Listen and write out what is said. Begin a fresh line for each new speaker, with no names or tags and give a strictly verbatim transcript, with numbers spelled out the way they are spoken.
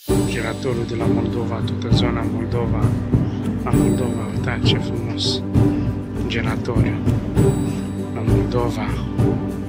Giratorul de la Moldova, toată zona Moldova, la Moldova, uitați ce frumos giratoriu la Moldova.